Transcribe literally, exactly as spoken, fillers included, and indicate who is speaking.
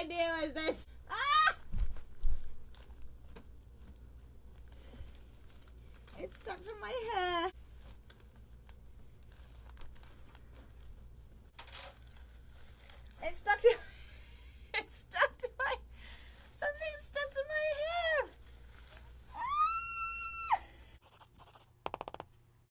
Speaker 1: idea was this? Ah! It's stuck to my hair.